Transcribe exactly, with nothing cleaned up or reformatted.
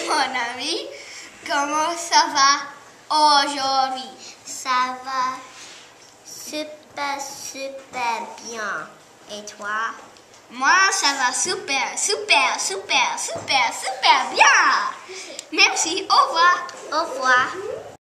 mon ami. Comment ça va aujourd'hui? Ça va super, super bien. Et toi? Moi, ça va super, super, super, super, super bien. Merci, au revoir. Au revoir.